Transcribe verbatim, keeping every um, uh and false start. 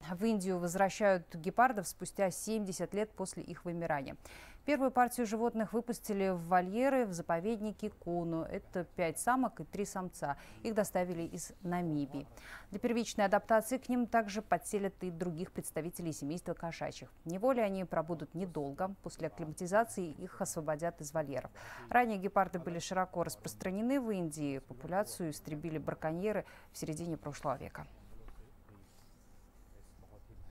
В Индию возвращают гепардов спустя семьдесят лет после их вымирания. Первую партию животных выпустили в вольеры в заповеднике Куну. Это пять самок и три самца. Их доставили из Намибии. Для первичной адаптации к ним также подселят и других представителей семейства кошачьих. В неволе они пробудут недолго. После акклиматизации их освободят из вольеров. Ранее гепарды были широко распространены в Индии. Популяцию истребили браконьеры в середине прошлого века.